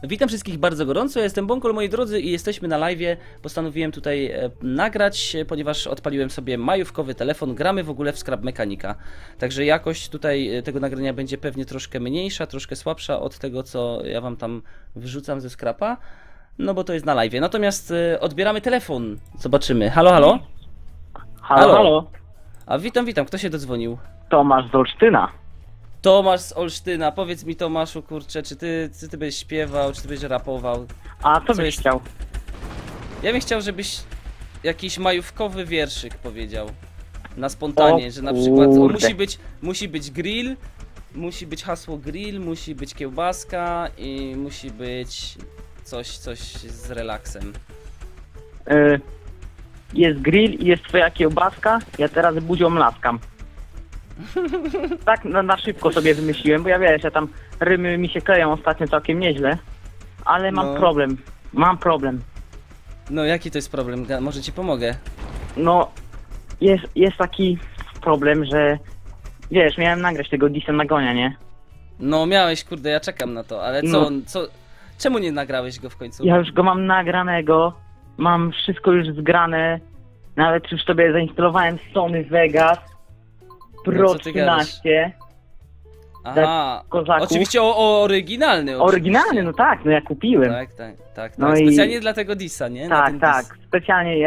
Witam wszystkich bardzo gorąco, ja jestem Bonkol, moi drodzy, i jesteśmy na live'ie. Postanowiłem tutaj nagrać, ponieważ odpaliłem sobie majówkowy telefon. Gramy w ogóle w Scrap Mechanica. Także jakość tutaj tego nagrania będzie pewnie troszkę mniejsza, troszkę słabsza od tego, co ja wam tam wrzucam ze Scrapa. No bo to jest na live'ie. Natomiast odbieramy telefon. Zobaczymy. Halo, halo? Halo, halo. A witam, witam. Kto się dodzwonił? Tomasz z Olsztyna. Tomasz z Olsztyna. Powiedz mi, Tomaszu, kurczę, czy ty byś śpiewał, czy ty byś rapował? A co Co byś jest? chciał? Ja bym chciał, żebyś jakiś majówkowy wierszyk powiedział. Na spontanie, O że na przykład kurde. musi być grill, musi być hasło grill, musi być kiełbaska i musi być coś z relaksem. Jest grill i jest twoja kiełbaska, ja teraz buzią mlaskam. Tak na szybko sobie wymyśliłem, bo ja wiesz, ja tam rymy mi się kleją ostatnio całkiem nieźle. Ale mam No. problem. No jaki to jest problem? Może ci pomogę. No, jest taki problem, że wiesz, miałem nagrać tego Disa Nagonia, nie? No miałeś, kurde, ja czekam na to, ale No. czemu nie nagrałeś go w końcu? Ja już go mam nagranego, mam wszystko już zgrane, nawet już sobie zainstalowałem Sony Vegas Pro No co ty gadasz? 13. Aha, kozaków. oczywiście oryginalny. Oryginalny, oczywiście. no tak, no ja kupiłem. Tak. No i- Specjalnie dla tego Disa, nie? Na ten Tak, dis. specjalnie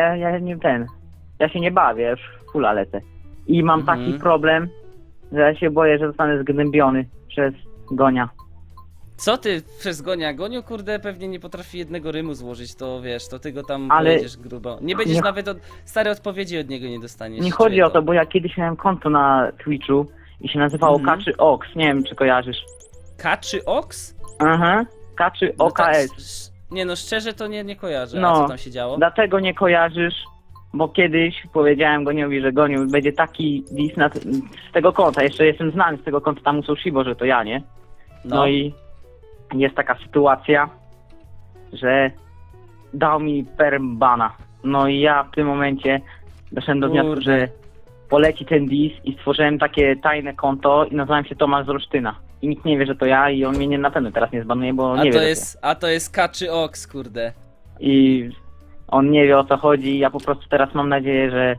ja się nie bawię, ja już w fulla lecę. I mam Mhm. taki problem, że ja się boję, że zostanę zgnębiony przez Gonia. Co ty przez Gonia? Goniu, kurde, pewnie nie potrafi jednego rymu złożyć, to wiesz, to ty go tam Ale- pojedziesz grubo. Nie będziesz Nie- nawet stare odpowiedzi od niego nie dostaniesz. Nie chodzi czuję o to, bo ja kiedyś miałem konto na Twitchu i się nazywało Mhm. Kaczy Ox, nie wiem czy kojarzysz. Kaczy Ox? Aha, Kaczy No tak, OKS. nie no, szczerze to nie kojarzę. A No. co tam się działo? Dlatego nie kojarzysz, bo kiedyś powiedziałem Goniowi, że Goniu będzie taki dis z tego konta. Jeszcze jestem znany z tego konta, tam usłyszał Shibo, że to ja, nie? No i jest taka sytuacja, że dał mi permbana. No i ja w tym momencie doszedłem do wniosku, Kurde. że poleci ten dis i stworzyłem takie tajne konto i nazwałem się Tomasz z Olsztyna. I nikt nie wie, że to ja i on mnie na pewno teraz nie zbanuje, bo nie wie, że A to jest Kaczy Ox, kurde. i on nie wie, o co chodzi. Ja po prostu teraz mam nadzieję, że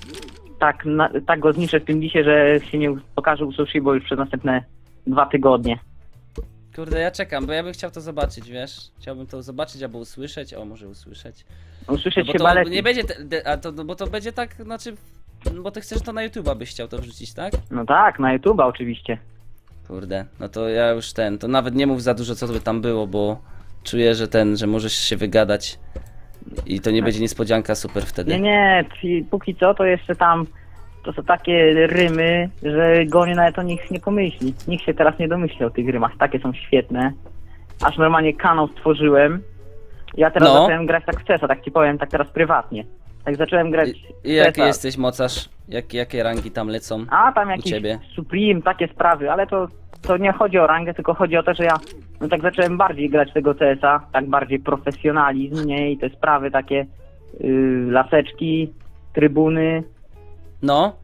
tak go zniszczę w tym disie, że się nie pokaże u Sushi, bo już przez następne 2 tygodnie. Kurde, ja czekam, bo ja bym chciał to zobaczyć, wiesz? Chciałbym to zobaczyć albo usłyszeć. O, może usłyszeć. Usłyszeć No bo chyba to lepiej. nie będzie, bo to będzie tak, znaczy, bo ty chcesz to na YouTube'a byś chciał to wrzucić, tak? No tak, na YouTube'a oczywiście. Kurde, no to ja już to nawet nie mów za dużo, co by tam było, bo czuję, że możesz się wygadać i to nie będzie niespodzianka super wtedy. Nie, póki co to jeszcze tam, to są takie rymy, że Goniu nawet o nich nie pomyśli. Nikt się teraz nie domyśli o tych rymach, takie są świetne. Aż normalnie kanał stworzyłem. Ja teraz No. zacząłem grać tak w CS-a, tak ci powiem, tak teraz prywatnie. Tak zacząłem grać I jaki CS-a. jesteś mocarz? Jakie rangi tam lecą? A tam jakiś ciebie? Supreme, takie sprawy, ale to nie chodzi o rangę, tylko chodzi o to, że ja tak zacząłem bardziej grać tego CS-a, tak bardziej profesjonalizm, nie? I te sprawy takie, laseczki, trybuny No,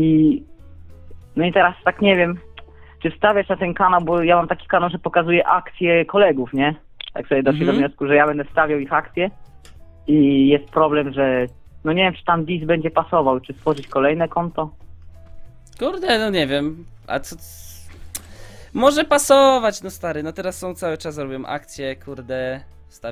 no i teraz tak nie wiem, czy wstawiać na ten kanał, bo ja mam taki kanał, że pokazuje akcje kolegów, nie? Tak sobie doszli do wniosku, że ja będę wstawiał ich akcje i jest problem, że no nie wiem, czy tam dis będzie pasował, czy stworzyć kolejne konto. kurde, no nie wiem, a co... Może pasować, no stary, no teraz są cały czas, robią akcje, kurde,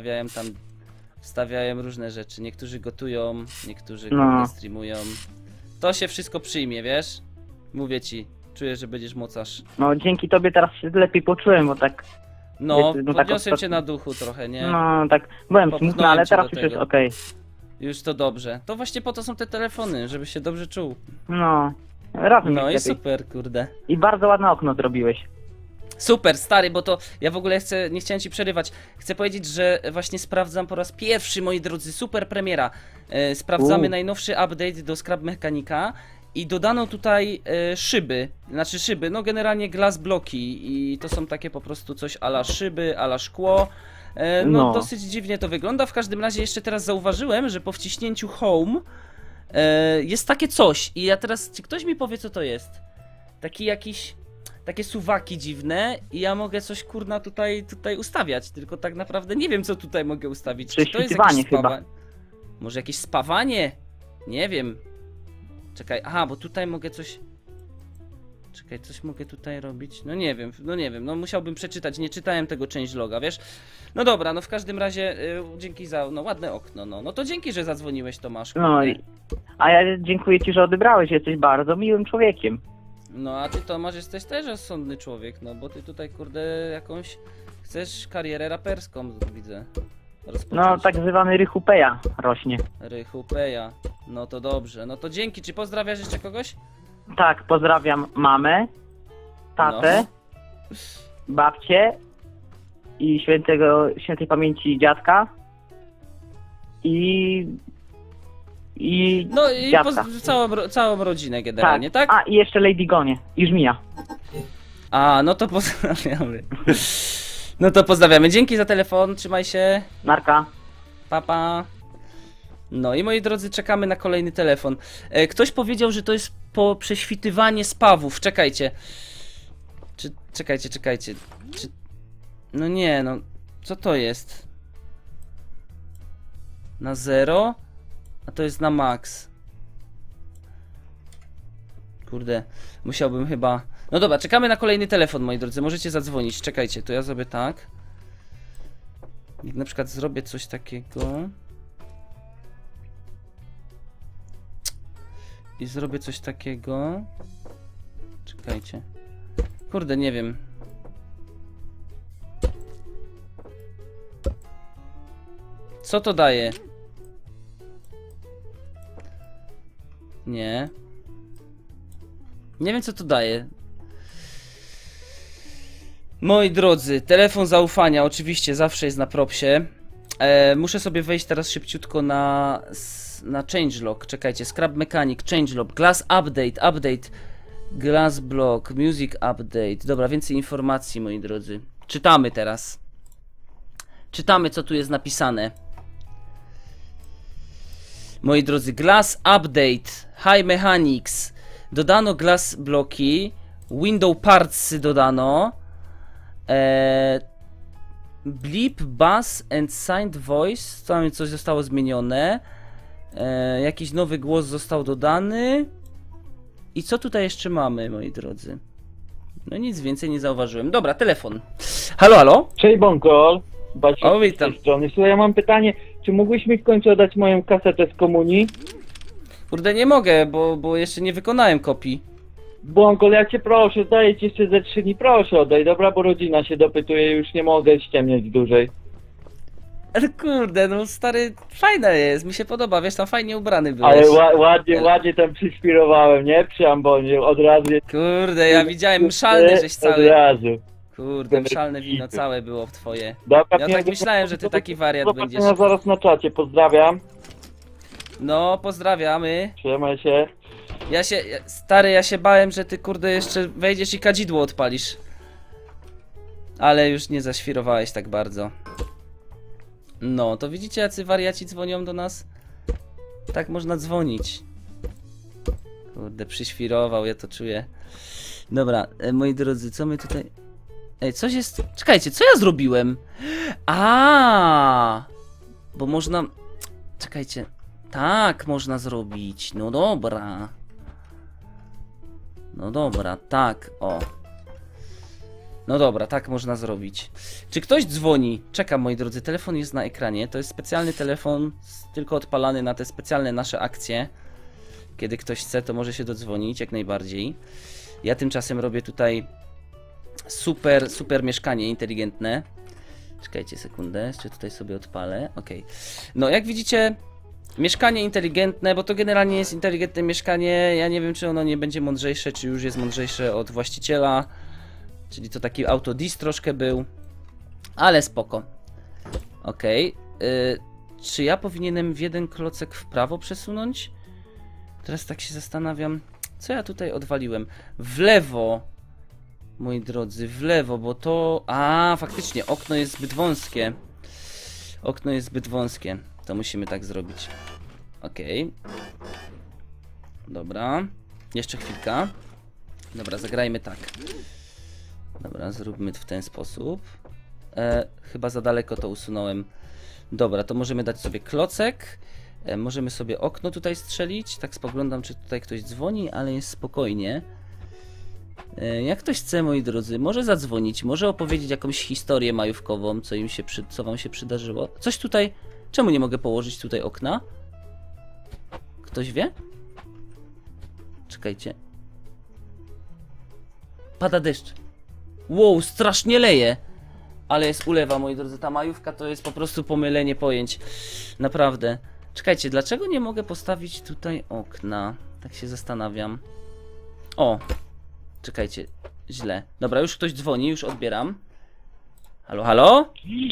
wstawiają różne rzeczy, niektórzy gotują, niektórzy No. kurde, streamują. To się wszystko przyjmie, wiesz? Mówię ci, czuję, że będziesz mocarz. No dzięki tobie teraz się lepiej poczułem, bo tak, No, Wiecie, no tak podniosłem ostat- cię na duchu trochę, nie? no tak, byłem Popchnąłem smutny, ale cię teraz do już jest tego. okej. Już to dobrze. To właśnie po to są te telefony, żeby się dobrze czuł. No, razem No i jest lepiej. super, kurde. I bardzo ładne okno zrobiłeś. Super, stary, bo to ja w ogóle nie chciałem ci przerywać. Chcę powiedzieć, że właśnie sprawdzam po raz pierwszy, moi drodzy, super premiera. Sprawdzamy najnowszy update do Scrap Mechanica i dodano tutaj szyby, no generalnie glass bloki i to są takie po prostu coś ala szyby, ala szkło. No dosyć dziwnie to wygląda, w każdym razie jeszcze teraz zauważyłem, że po wciśnięciu home jest takie coś i ja teraz, czy ktoś mi powie co to jest? Taki jakiś... takie suwaki dziwne i ja mogę coś kurna tutaj ustawiać, tylko tak naprawdę nie wiem co tutaj mogę ustawić. Czy to jest Prześwitywanie jakieś chyba. spawanie? Może jakieś spawanie? Nie wiem. Czekaj, aha, bo tutaj mogę coś... Czekaj, coś mogę tutaj robić? No nie wiem, no musiałbym przeczytać, nie czytałem tego changeloga, wiesz? No dobra, no w każdym razie dzięki za, no ładne okno, no to dzięki, że zadzwoniłeś, Tomaszku. No i... A ja dziękuję ci, że odebrałeś, jesteś bardzo miłym człowiekiem. No a ty, Tomasz, jesteś też rozsądny człowiek, no bo ty tutaj, kurde, jakąś chcesz karierę raperską, widzę, rozpocząć. No, tak zwany Rychupeja rośnie. Rychupeja, no to dobrze, no to dzięki, czy pozdrawiasz jeszcze kogoś? Tak, pozdrawiam mamę, tatę, babcię i świętej pamięci dziadka i No i dziadka. całą rodzinę generalnie, tak? A i jeszcze Lady Gonie i Żmija. A, no to pozdrawiamy. No to pozdrawiamy, dzięki za telefon, trzymaj się, Narka. papa. No i moi drodzy, czekamy na kolejny telefon. Ktoś powiedział, że to jest po prześwitywanie spawów. Czekajcie. Czekajcie. No nie, no. Co to jest? Na 0? A to jest na max. Kurde, musiałbym chyba... No dobra, czekamy na kolejny telefon, moi drodzy. Możecie zadzwonić. Czekajcie, to ja zrobię tak. Jak na przykład zrobię coś takiego... I zrobię coś takiego. Czekajcie. Kurde, nie wiem. Co to daje? Nie. Nie wiem co to daje. Moi drodzy, telefon zaufania oczywiście zawsze jest na propsie. Muszę sobie wejść teraz szybciutko na changelog. Czekajcie, Scrap Mechanic, changelog, Glass update, Glass block, music update. Dobra, więcej informacji, moi drodzy. Czytamy teraz. Czytamy, co tu jest napisane. Moi drodzy, Glass update, High Mechanics. Dodano glass bloki, window parts dodano. Blip, bass and signed voice. Tam coś zostało zmienione. Jakiś nowy głos został dodany. I co tutaj jeszcze mamy, moi drodzy? No nic więcej nie zauważyłem. Dobra, telefon. Halo, halo? Cześć Bonkol, O, witam. z tej strony. Słuchaj, ja mam pytanie, czy mógłbyś mi w końcu oddać moją kasetę z komunii? Kurde, nie mogę, bo jeszcze nie wykonałem kopii. Bonkol, ja cię proszę, daję ci jeszcze ze 3 dni, proszę oddaj, dobra, bo rodzina się dopytuje, już nie mogę ściemniać dłużej. Ale kurde, no stary, fajna jest, mi się podoba, wiesz, tam fajnie ubrany byłeś. Ale ładnie tam przyśpirowałem, nie? Przy ambonie, od razu. Kurde, ja widziałem mszalny żeś Od cały. razu. Kurde, mszalne wino całe było w twoje. Dobra, Ja tak myślałem, że ty taki wariat będziesz. Ja zaraz na czacie, pozdrawiam. No, pozdrawiamy. Trzymaj się. Stary, ja się bałem, że ty kurde jeszcze wejdziesz i kadzidło odpalisz. Ale już nie zaświrowałeś tak bardzo. No, to widzicie, jacy wariaci dzwonią do nas? Tak można dzwonić. Kurde, przyświrował, ja to czuję. Dobra, moi drodzy, co my tutaj... Ej, coś jest... Czekajcie, co ja zrobiłem? Bo można... Czekajcie. Tak można zrobić. No dobra. No dobra, tak, o. No dobra, tak można zrobić. Czy ktoś dzwoni? Czekam, moi drodzy, telefon jest na ekranie. To jest specjalny telefon, tylko odpalany na te specjalne nasze akcje. Kiedy ktoś chce, to może się dodzwonić, jak najbardziej. Ja tymczasem robię tutaj super mieszkanie inteligentne. Czekajcie sekundę, jeszcze tutaj sobie odpalę. Ok. No, jak widzicie, mieszkanie inteligentne, bo to generalnie jest inteligentne mieszkanie. Ja nie wiem, czy ono nie będzie mądrzejsze, czy już jest mądrzejsze od właściciela. Czyli to taki autodis troszkę był. Ale spoko. Ok. Czy ja powinienem w jeden klocek w prawo przesunąć? Teraz tak się zastanawiam. Co ja tutaj odwaliłem? W lewo. Moi drodzy, w lewo, bo to... faktycznie, okno jest zbyt wąskie. Okno jest zbyt wąskie. To musimy tak zrobić. Ok. Dobra. Jeszcze chwilka. Dobra, zagrajmy tak. Dobra, zróbmy w ten sposób. Chyba za daleko to usunąłem. Dobra, to możemy dać sobie klocek. Możemy sobie okno tutaj strzelić. Tak spoglądam, czy tutaj ktoś dzwoni, ale jest spokojnie. Jak ktoś chce, moi drodzy, może zadzwonić, może opowiedzieć jakąś historię majówkową, co wam się przydarzyło. Coś tutaj... Czemu nie mogę położyć tutaj okna? Ktoś wie? Czekajcie. Pada deszcz. Wow, strasznie leje. Ale jest ulewa, moi drodzy. Ta majówka to jest po prostu pomylenie pojęć. Naprawdę. Czekajcie, dlaczego nie mogę postawić tutaj okna? Tak się zastanawiam. O! Czekajcie, źle. Dobra, już ktoś dzwoni, już odbieram. Halo, halo?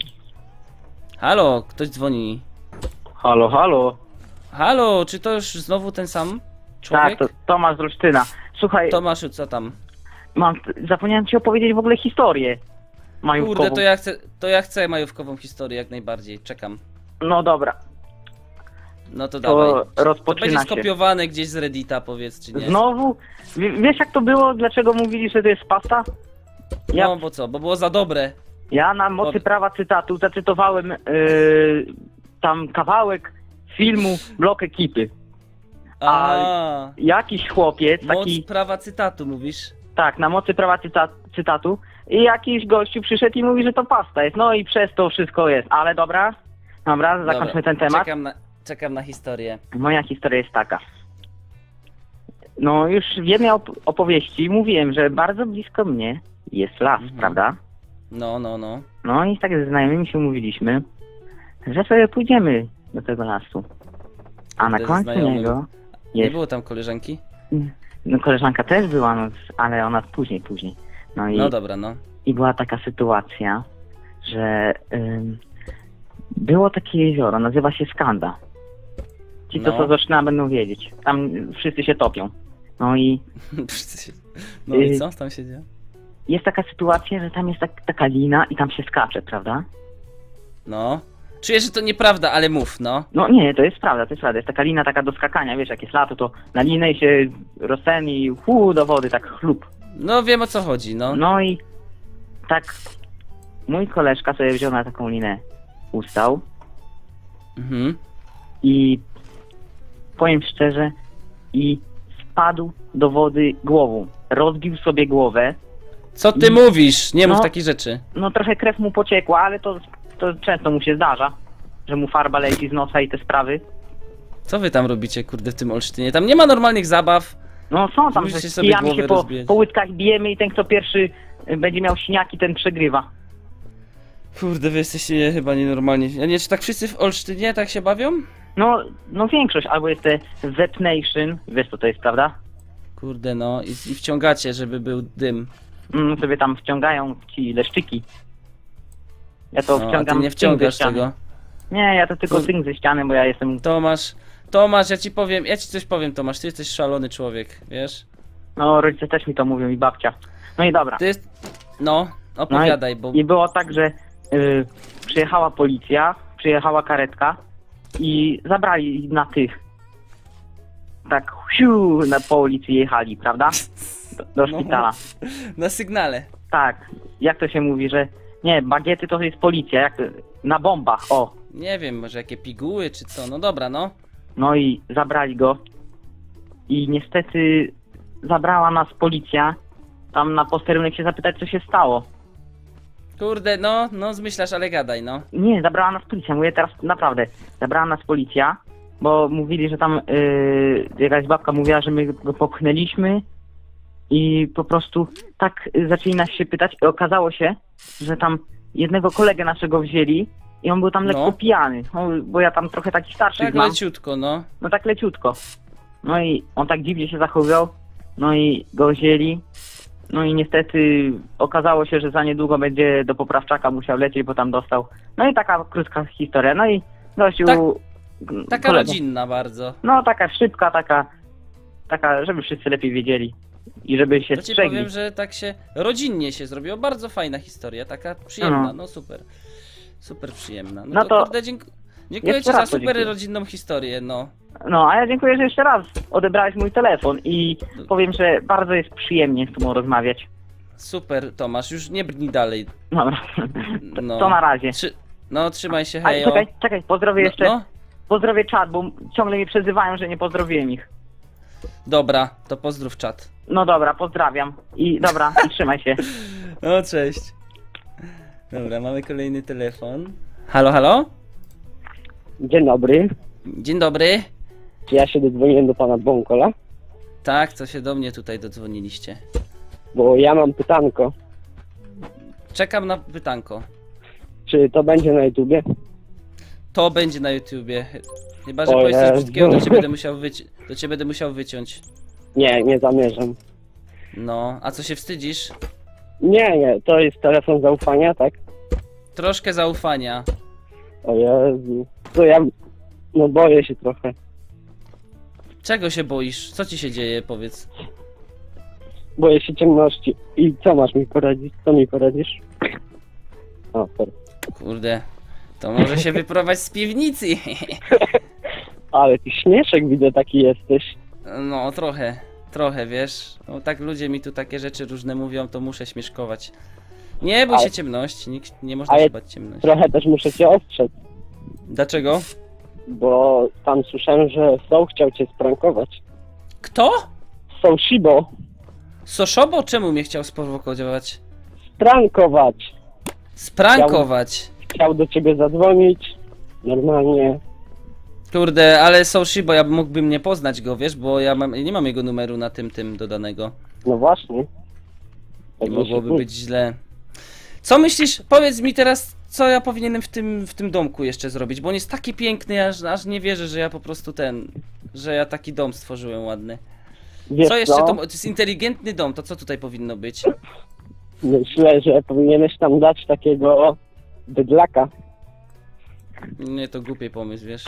Halo, ktoś dzwoni. Halo, halo. Halo, czy to już znowu ten sam człowiek? Tak, to Tomasz z Olsztyna. Słuchaj, Tomaszu, co tam? zapomniałem ci opowiedzieć w ogóle historię majówkową. Kurde, to ja chcę majówkową historię jak najbardziej, czekam. No dobra, No to to dawaj. To rozpoczyna będzie się. skopiowane gdzieś z Reddita, powiedz, czy nie? Znowu? Wiesz jak to było? Dlaczego mówili, że to jest pasta? Ja, No bo co, bo było za dobre. ja na mocy prawa cytatu zacytowałem tam kawałek filmu Blok Ekipy. A, Jakiś chłopiec, moc taki, prawa cytatu mówisz? tak, na mocy prawa cytatu i jakiś gościu przyszedł i mówi, że to pasta jest. No i przez to wszystko jest. Ale dobra, zakończmy ten temat. Czekam na historię. Moja historia jest taka. No już w jednej opowieści mówiłem, że bardzo blisko mnie jest las, prawda? No. No i tak ze znajomymi się umówiliśmy, że sobie pójdziemy do tego lasu. A na Ze końcu znajomym. niego Nie jest... było tam koleżanki? No koleżanka też była, no, ale ona później. No i, No dobra, no. i była taka sytuacja, że było takie jezioro, nazywa się Skanda. Ci, co No. z Olsztyna będą wiedzieć. Tam wszyscy się topią. No i No i co tam się dzieje? jest taka sytuacja, że tam jest taka lina i tam się skacze, prawda? No. Czuję, że to nieprawda, ale mów, no. No nie, to jest prawda. Jest taka lina taka do skakania, wiesz, jak jest lato, to na linę i się rozten i do wody, tak chlup. No wiem o co chodzi, no. No i tak mój koleżka sobie wziął na taką linę, ustał Mhm. i powiem szczerze, i spadł do wody głową. Rozbił sobie głowę. Co ty mówisz? Nie mów No. takich rzeczy. No trochę krew mu pociekła, ale to często mu się zdarza, że mu farba leci z nosa i te sprawy. Co wy tam robicie, kurde, w tym Olsztynie? Tam nie ma normalnych zabaw. No są tam, Musicie że sobie kijami głowy się rozbijać. po łydkach bijemy i ten, kto pierwszy będzie miał siniaki, ten przegrywa. Kurde, wy jesteście chyba nienormalni. Ja nie, czy tak wszyscy w Olsztynie tak się bawią? No większość, albo jest te Z Nation, wiesz co to jest, prawda? Kurde, no. I wciągacie, żeby był dym. Sobie tam wciągają ci leszczyki. Ja to No, a wciągam ty nie cynk ze wciągasz ściany. tego. Nie, ja to tylko Kur- cynk ze ściany, bo ja jestem... Tomasz, ja ci coś powiem, Tomasz, ty jesteś szalony człowiek, wiesz? No, rodzice też mi to mówią i babcia. No i dobra. Ty jest... No, opowiadaj, bo... I było tak, że przyjechała policja, przyjechała karetka i zabrali na tych. Tak, po ulicy jechali, prawda? Do No. szpitala. Na sygnale. Tak, jak to się mówi, że... Nie, bagiety to jest policja, jak na bombach, o. Nie wiem, może jakie piguły czy co, no dobra, no. No i zabrali go. I niestety zabrała nas policja. Tam na posterunek się zapytać, co się stało. Kurde, no zmyślasz, ale gadaj, no. Nie, zabrała nas policja, mówię teraz naprawdę. Zabrała nas policja, bo mówili, że tam jakaś babka mówiła, że my go popchnęliśmy i po prostu tak zaczęli nas się pytać i okazało się, że tam jednego kolegę naszego wzięli i on był tam lekko No. pijany, no, bo ja tam trochę takich starszych Tak znam. leciutko, no. No tak leciutko. No i on tak dziwnie się zachowywał, no i go wzięli. No i niestety okazało się, że za niedługo będzie do poprawczaka musiał lecieć, bo tam dostał. No i taka krótka historia. No i gościu... Tak, Taka kolega. rodzinna bardzo. No taka szybka, taka, żeby wszyscy lepiej wiedzieli. I żeby się To ci strzegli. powiem, że tak się rodzinnie się zrobiło. Bardzo fajna historia, taka przyjemna, no super. Super przyjemna. No, No to to kurde, dziękuję jeszcze ci za raz to super dziękuję. rodzinną historię, no. No, a ja dziękuję, że jeszcze raz odebrałeś mój telefon i powiem, że bardzo jest przyjemnie z tobą rozmawiać. Super, Tomasz, już nie brnij dalej. Dobra. No. To na razie. No, trzymaj się, A hejo. czekaj, pozdrowię No, jeszcze. no. Pozdrowię czat, bo ciągle mi przezywają, że nie pozdrowiłem ich. Dobra, to pozdrów czat. No dobra, pozdrawiam. I trzymaj się. No, cześć. Dobra, mamy kolejny telefon. Halo, halo? Dzień dobry. Dzień dobry. Czy ja się dodzwoniłem do pana Bąkola? Tak, co się do mnie tutaj dodzwoniliście. Bo ja mam pytanko. Czekam na pytanko. Czy to będzie na YouTubie? To będzie na YouTubie. Chyba, że O powiesz coś Jezu. brzydkiego, to cię będę musiał wyciąć. Nie zamierzam. No, a co się wstydzisz? Nie, to jest telefon zaufania, tak? Troszkę zaufania. O Jezu. To ja... No boję się trochę. Czego się boisz? Co ci się dzieje, powiedz? Boję się ciemności. I co masz mi poradzić? Co mi poradzisz? O, sorry. Kurde, to może się wyprowadź z piwnicy. Ale ty śmieszek widzę taki jesteś. No, trochę, wiesz. No, tak ludzie mi tu takie rzeczy różne mówią, to muszę śmieszkować. Nie bój się ciemności, nikt nie można Ale się bać ciemności. Trochę też muszę cię ostrzec. Dlaczego? Bo tam słyszałem, że Soul chciał cię sprankować. Kto? Soul Shibo. Soszobo czemu mnie chciał sprowokować? Sprankować. Sprankować. Chciał do ciebie zadzwonić. Normalnie. Kurde, ale Soshibo, ja mógłbym nie poznać go, wiesz, bo ja nie mam jego numeru na tym dodanego. No właśnie. Nie Także mogłoby się- być źle. Co myślisz? Powiedz mi teraz, co ja powinienem w tym domku jeszcze zrobić, bo on jest taki piękny, aż nie wierzę, że ja po prostu że ja taki dom stworzyłem ładny. Wiesz Co jeszcze? co? To jest inteligentny dom, to co tutaj powinno być? Myślę, że powinieneś tam dać takiego bydlaka. Nie, to głupi pomysł, wiesz.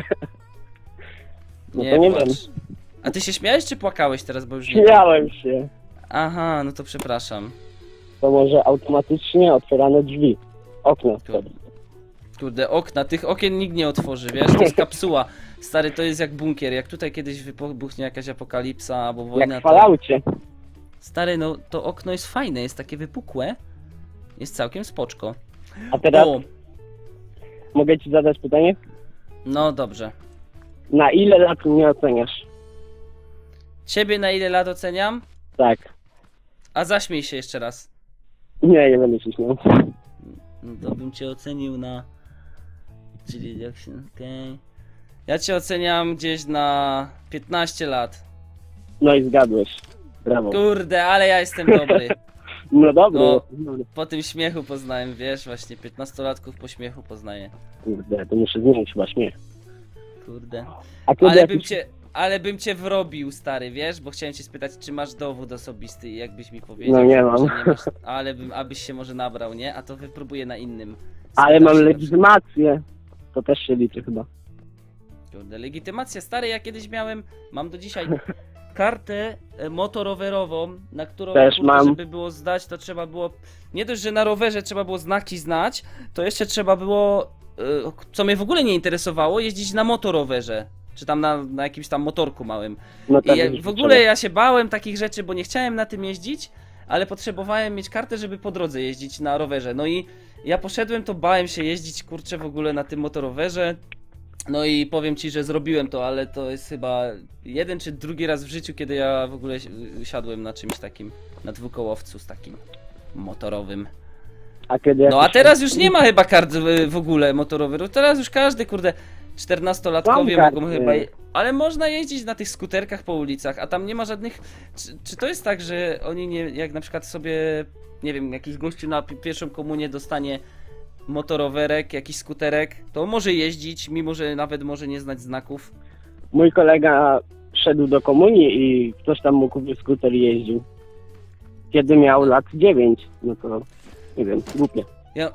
No to nie wiem. A ty się śmiałeś czy płakałeś teraz, bo już nie wiem. Śmiałem się. Aha, no to przepraszam. To może automatycznie otwierane drzwi. Okna wtedy. Kurde, okna, tych okien nikt nie otworzy, wiesz, to jest kapsuła. Stary, to jest jak bunkier, jak tutaj kiedyś wybuchnie jakaś apokalipsa albo wojna, Jak w Falloutie. Stary, no to okno jest fajne, jest takie wypukłe. Jest całkiem spoczko. A teraz O, mogę ci zadać pytanie? no dobrze. Na ile lat mnie oceniasz? Ciebie na ile lat oceniam? Tak. A zaśmiej się jeszcze raz. Nie będę się śmiał. No to bym cię ocenił na... Czyli jak się... Okej. Ja cię oceniam gdzieś na 15 lat. No i zgadłeś. Brawo. Kurde, ale ja jestem dobry. No dobry. No. Dobry. Po tym śmiechu poznałem, wiesz, właśnie 15-latków po śmiechu poznaję. Kurde, to muszę zmienić chyba śmiech. Kurde. A kiedy Ale bym cię wrobił, stary, wiesz? Bo chciałem cię spytać, czy masz dowód osobisty i jakbyś mi powiedział, No nie że mam. może nie masz, abyś się może nabrał, nie? A to wypróbuję na innym. Ale Spytam mam się na legitymację. To też się liczy chyba. Kurde, legitymacja, stary, ja kiedyś mam do dzisiaj kartę motorowerową, na którą, Też kurde, mam. żeby było zdać, to trzeba było, nie dość, że na rowerze trzeba było znaki znać, to jeszcze trzeba było, co mnie w ogóle nie interesowało, jeździć na motorowerze, czy tam na jakimś tam motorku małym. No I tak, w ogóle ja się bałem takich rzeczy, bo nie chciałem na tym jeździć, ale potrzebowałem mieć kartę, żeby po drodze jeździć na rowerze. No i ja poszedłem, to bałem się jeździć, kurczę, w ogóle na tym motorowerze. No i powiem ci, że zrobiłem to, ale to jest chyba jeden czy drugi raz w życiu, kiedy ja w ogóle siadłem na czymś takim, na dwukołowcu z takim motorowym. A kiedy No a teraz już nie ma chyba kart w ogóle motorowerów, teraz już każdy, kurde, 14-latkowie Mam mogą karty. chyba... Ale można jeździć na tych skuterkach po ulicach, a tam nie ma żadnych... Czy to jest tak, że oni nie... Jak na przykład sobie, nie wiem, jakiś gościu na pierwszą komunię dostanie motorowerek, jakiś skuterek, to może jeździć, mimo że nawet może nie znać znaków. Mój kolega szedł do komunii i ktoś tam mu kupił skuter i jeździł. Kiedy miał lat 9, no to nie wiem, głupie. Ja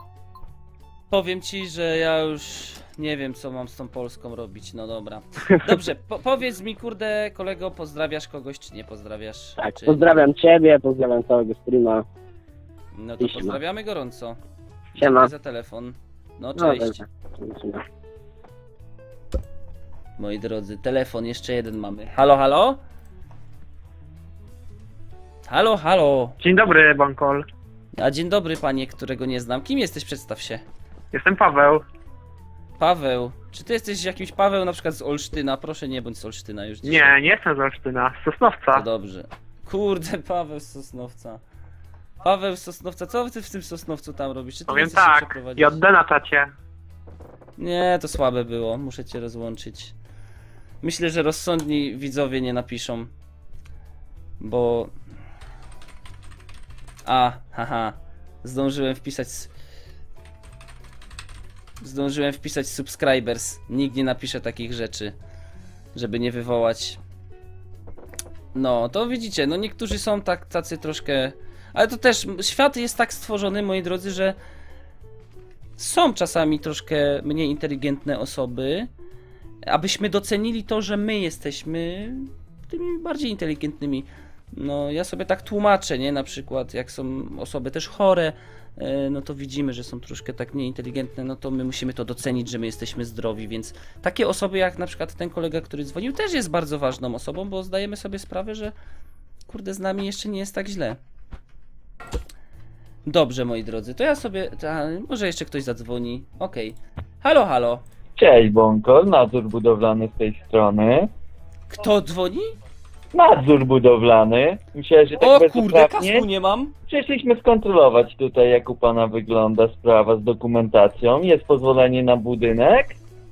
powiem ci, że ja już nie wiem, co mam z tą Polską robić, no dobra. Dobrze, powiedz mi, kurde, kolego, pozdrawiasz kogoś, czy nie pozdrawiasz? Tak, Czy... pozdrawiam ciebie, pozdrawiam całego streama. No to Siema. pozdrawiamy gorąco. Siema. Dziękuję za telefon. No No, cześć. dobra. Moi drodzy, telefon jeszcze jeden mamy. Halo, halo? Halo, halo. Dzień dobry, Bankol. A dzień dobry, panie, którego nie znam. Kim jesteś? Przedstaw się. Jestem Paweł. Paweł. Czy ty jesteś jakimś Paweł na przykład z Olsztyna? Proszę nie bądź z Olsztyna już dzisiaj. Nie jestem z Olsztyna, z Sosnowca. To dobrze. Kurde, Paweł z Sosnowca. Paweł z Sosnowca, co ty w tym Sosnowcu tam robisz? Czy ty Powiem nie chcesz się tak, przeprowadzić? JD na czacie. Nie, to słabe było. Muszę cię rozłączyć. Myślę, że rozsądni widzowie nie napiszą. Bo... Haha. Zdążyłem wpisać subscribers. Nikt nie napisze takich rzeczy, żeby nie wywołać. No, to widzicie, no niektórzy są tacy troszkę... Ale to też, świat jest tak stworzony, moi drodzy, że są czasami troszkę mniej inteligentne osoby, abyśmy docenili to, że my jesteśmy tymi bardziej inteligentnymi. No, ja sobie tak tłumaczę, nie? Na przykład, jak są osoby też chore, no to widzimy, że są troszkę tak mniej inteligentne, no to my musimy to docenić, że my jesteśmy zdrowi, więc takie osoby jak na przykład ten kolega, który dzwonił, też jest bardzo ważną osobą, bo zdajemy sobie sprawę, że kurde, z nami jeszcze nie jest tak źle. Dobrze, moi drodzy, to ja sobie... może jeszcze ktoś zadzwoni. Okej. Halo, halo. Cześć, Bąkol, nadzór budowlany z tej strony. Kto dzwoni? Nadzór budowlany. Myślałem, że tak O bez kurde, uprawnień. kasku nie mam. Przyszliśmy skontrolować tutaj, jak u pana wygląda sprawa z dokumentacją. Jest pozwolenie na budynek?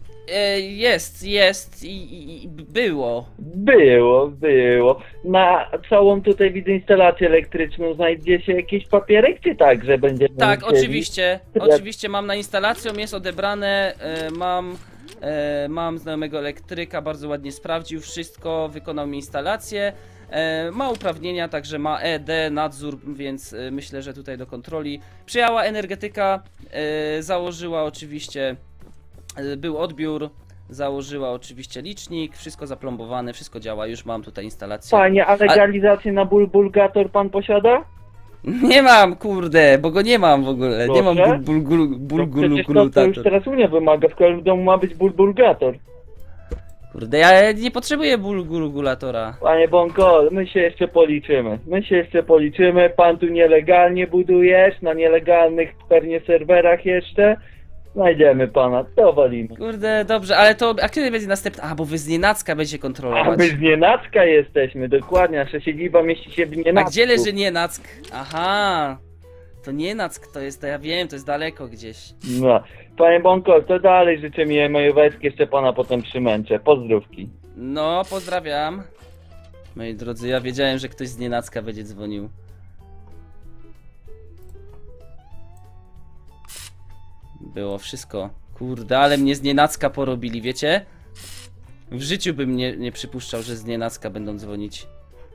Jest i było. Było. Na całą tutaj widzę instalację elektryczną znajdzie się jakiś papierek, czy tak, że będziemy Tak, musieli? oczywiście mam na instalacją, jest odebrane, mam znajomego elektryka, bardzo ładnie sprawdził wszystko, wykonał mi instalację, ma uprawnienia, także ma ED, nadzór, więc myślę, że tutaj do kontroli. Przyjęła energetyka, założyła oczywiście, był odbiór, założyła oczywiście licznik, wszystko zaplombowane, wszystko działa, już mam tutaj instalację. Panie, a legalizację na bulgator pan posiada? Nie mam, kurde, bo go nie mam w ogóle, nie mam Proszę? Przecież to już teraz Unia wymaga, w każdym domu ma być bulgator. Kurde, ja nie potrzebuję bulgulatora. Panie Bąkol, my się jeszcze policzymy, pan tu nielegalnie budujesz, na nielegalnych pewnie serwerach jeszcze. Znajdziemy pana, to walimy. Kurde, dobrze, ale to, a kiedy będzie następny? A, bo wy z nienacka będzie A kontrolować. my z Nienacka jesteśmy, dokładnie, nasza siedziba mieści się w Nienacku. A gdzie leży Nienack? Aha, to Nienack to jest, to ja wiem, to jest daleko gdzieś. No, panie Bąkol, to dalej życzę mi majóweczki, jeszcze pana potem przymęczę, pozdrówki. No, pozdrawiam. Moi drodzy, ja wiedziałem, że ktoś z Nienacka będzie dzwonił. Było wszystko. Kurde, ale mnie z Nienacka porobili, wiecie? W życiu bym nie przypuszczał, że z Nienacka będą dzwonić.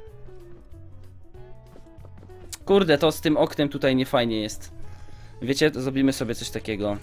Kurde, to z tym oknem tutaj nie fajnie jest. Wiecie, to zrobimy sobie coś takiego.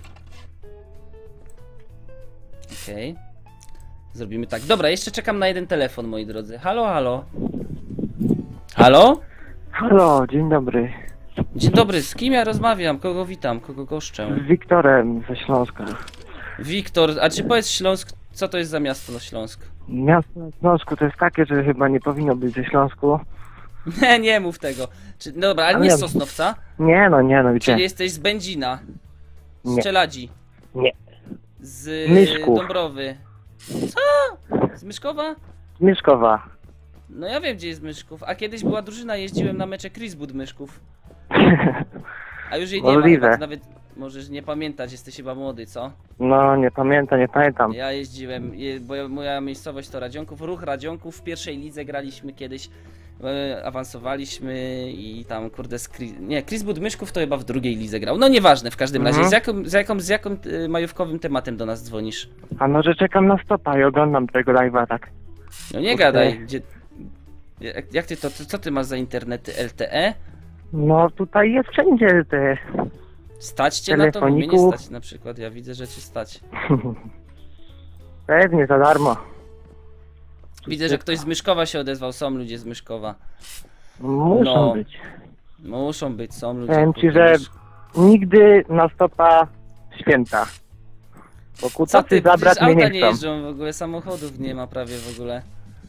Okej. Zrobimy tak. Dobra, jeszcze czekam na jeden telefon, moi drodzy. Halo, halo. Halo? Halo, dzień dobry. Dzień dobry, z kim ja rozmawiam? Kogo witam? Kogo goszczę? Z Wiktorem ze Śląska. Wiktor, a czy powiedz Śląsk, co to jest za miasto na Śląsk? Miasto na Śląsku to jest takie, że chyba nie powinno być ze Śląsku. Nie mów tego. No dobra, ale nie z Sosnowca? Nie no, gdzie? Czyli jesteś z Będzina? Z Nie. Czeladzi? Nie. Z Myszków. Dąbrowy? Co? Z Myszkowa? Z Mieszkowa. No ja wiem, gdzie jest Myszków. A kiedyś była drużyna, jeździłem na mecze Chrisbud Myszków. A już jej nie ma, Możliwe. chyba, nawet możesz nie pamiętać, jesteś chyba młody, co? No, nie pamiętam. Ja jeździłem, bo moja miejscowość to Radzionków, ruch Radzionków, w pierwszej lidze graliśmy kiedyś, awansowaliśmy i tam kurde, Chrisbud Myszków to chyba w drugiej lidze grał, no nieważne, w każdym razie, z jakim majówkowym tematem do nas dzwonisz? A może czekam na stopa i oglądam tego live'a, tak? No nie gadaj, jak ty to, co ty masz za internety LTE? No, tutaj jest wszędzie te... Stać cię na to? Bo mnie nie telefoniku. stać na przykład, ja widzę, że cię stać. Pewnie, za darmo. Widzę, że ktoś z Myszkowa się odezwał, są ludzie z Myszkowa. Muszą być. Muszą być, są ludzie. Powiem ci, kurde, że nigdy na stopa święta. Bo Co kutacy ty, zabrać przecież mnie auta nie nie chcą. jeżdżą w ogóle, samochodów nie ma prawie w ogóle.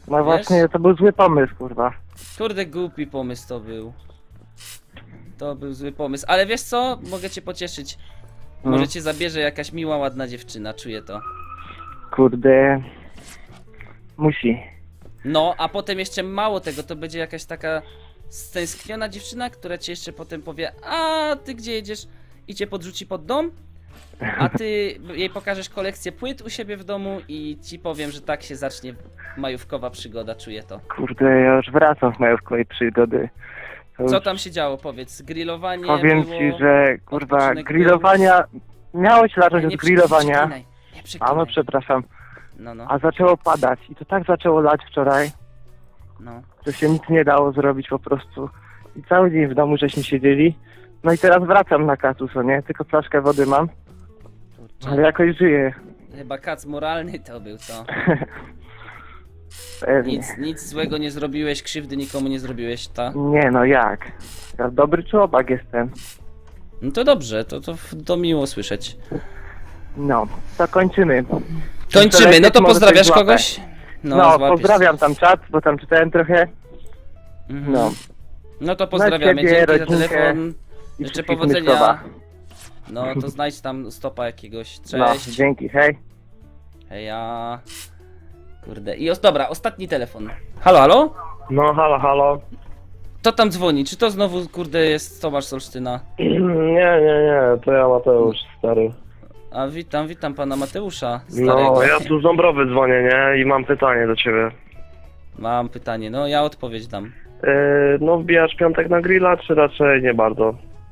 No właśnie, to był zły pomysł, kurwa. Kurde, głupi pomysł to był. To był zły pomysł, ale wiesz co? Mogę cię pocieszyć. Może cię zabierze jakaś miła, ładna dziewczyna, czuję to. Kurde... Musi. No, a potem jeszcze mało tego, to będzie jakaś taka stęskniona dziewczyna, która ci jeszcze potem powie: a ty gdzie jedziesz? I cię podrzuci pod dom, a ty jej pokażesz kolekcję płyt u siebie w domu i ci powiem, że tak się zacznie majówkowa przygoda, czuję to. Kurde, ja już wracam z majówkowej przygody. To Co już tam się działo, powiedz? Grillowanie powiem było... ci, że kurwa, odpoczynek grillowania... Miało się zacząć Nie od grillowania. przeklinaj, nie A przeklinaj. no przepraszam. No, A zaczęło padać i to tak zaczęło lać wczoraj, no. że się nic nie dało zrobić po prostu. I cały dzień w domu żeśmy siedzieli. No i teraz wracam na kacu, co nie? Tylko flaszkę wody mam, Kurczę. ale jakoś żyję. Chyba kac moralny to był, co? Pewnie. Nic złego nie zrobiłeś, krzywdy nikomu nie zrobiłeś, ta? Nie no, jak? Ja dobry człowiek jestem. No to dobrze, to miło słyszeć. No, to kończymy. Kończymy, no to Może pozdrawiasz coś złapę. kogoś? No, złapiesz. pozdrawiam tam czat, bo tam czytałem trochę. Mhm. No. No to pozdrawiamy, ciebie, dzięki za rodzinkę telefon. I Życzę wszystkich powodzenia. Mysłowa. No to znajdź tam stopa jakiegoś. No, Cześć. dzięki, hej. Heja. Kurde. I dobra, ostatni telefon. Halo, halo? No, halo, halo. Kto tam dzwoni? Czy to znowu, kurde, jest Tomasz z Olsztyna? Nie, to ja Mateusz, stary. A witam pana Mateusza, No, starego. ja tu z Dąbrowy dzwonię, nie? I mam pytanie do ciebie. Mam pytanie, no ja odpowiedź dam. No, wbijasz piątek na grilla, czy raczej nie bardzo?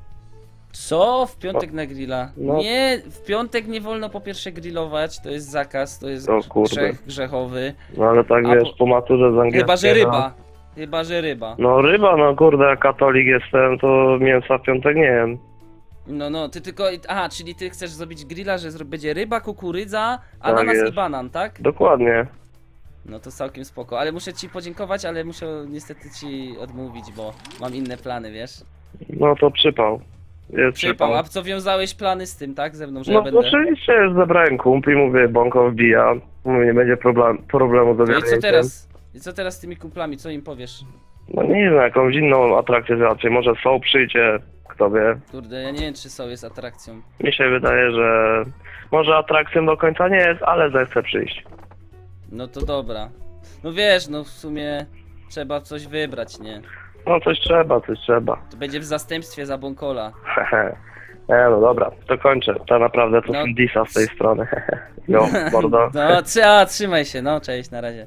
Co? W piątek na grilla? No. Nie, w piątek nie wolno po pierwsze grillować, to jest zakaz, to jest O kurde. grzech grzechowy. No, ale tak A wiesz, po maturze z angielskiego. Chyba, że ryba. Chyba, że ryba. No, ryba, no kurde, jak katolik jestem, to mięsa w piątek nie jem. No, ty tylko... Aha, czyli ty chcesz zrobić grilla, że będzie ryba, kukurydza, ananas jest. i banan, tak? Dokładnie. No to całkiem spoko, ale muszę ci podziękować, ale muszę niestety ci odmówić, bo mam inne plany, wiesz? No to przypał. Jest Przypał, a co wiązałeś plany z tym, tak? Ze mną, że No ja będę... oczywiście, już zabrałem kumpli, mówię, Bąko wbija. Mówię, nie będzie problemu z No i co ogarnięciem. teraz? I co teraz z tymi kumplami, co im powiesz? No nie wiem, jakąś inną atrakcję raczej. Może są, przyjdzie, kto wie. Kurde, ja nie wiem, czy są jest atrakcją. Mi się wydaje, że może atrakcją do końca nie jest, ale zechce przyjść. No to dobra. No wiesz, no w sumie trzeba coś wybrać, nie? No coś trzeba. To będzie w zastępstwie za Bąkola. Hehe. Nie, no dobra, to kończę. To naprawdę to No. Disa z tej strony. Jo, mordo. No, trzymaj się, no, cześć, na razie.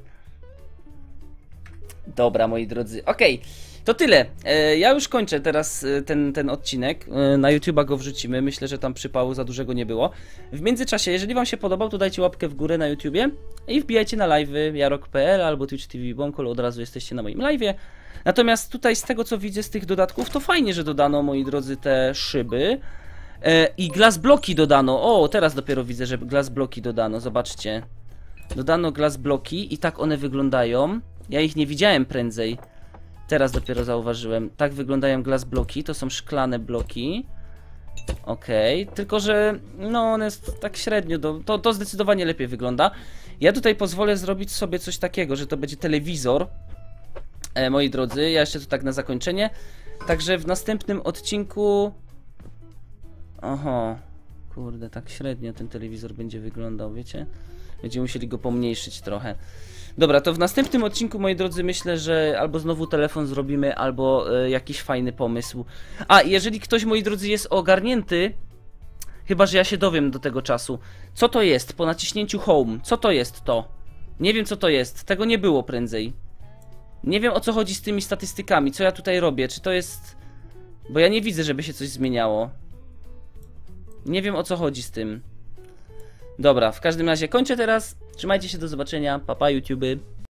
Dobra, moi drodzy, okej, to tyle. Ja już kończę teraz ten odcinek. Na YouTube'a go wrzucimy, myślę, że tam przypału za dużego nie było. W międzyczasie, jeżeli wam się podobał, to dajcie łapkę w górę na YouTubie i wbijajcie na live'y jarok.pl albo Twitch TV Bąkol, od razu jesteście na moim live'ie. Natomiast tutaj z tego, co widzę z tych dodatków, to fajnie, że dodano, moi drodzy, te szyby. I glass bloki dodano. O, teraz dopiero widzę, że glass bloki dodano, zobaczcie. Dodano glass bloki i tak one wyglądają. Ja ich nie widziałem prędzej. Teraz dopiero zauważyłem. Tak wyglądają glass bloki, to są szklane bloki. Okej, tylko że no one tak średnio, to zdecydowanie lepiej wygląda. Ja tutaj pozwolę zrobić sobie coś takiego, że to będzie telewizor. Moi drodzy, ja jeszcze to tak na zakończenie. Także w następnym odcinku... Oho, kurde, tak średnio ten telewizor będzie wyglądał, wiecie? Będziemy musieli go pomniejszyć trochę. Dobra, to w następnym odcinku, moi drodzy, myślę, że albo znowu telefon zrobimy, albo jakiś fajny pomysł. A, jeżeli ktoś, moi drodzy, jest ogarnięty, chyba że ja się dowiem do tego czasu, co to jest po naciśnięciu home? Co to jest to? Nie wiem, co to jest. Tego nie było prędzej. Nie wiem, o co chodzi z tymi statystykami, co ja tutaj robię, czy to jest... Bo ja nie widzę, żeby się coś zmieniało. Nie wiem, o co chodzi z tym. Dobra, w każdym razie kończę teraz. Trzymajcie się, do zobaczenia. Pa, pa, YouTube.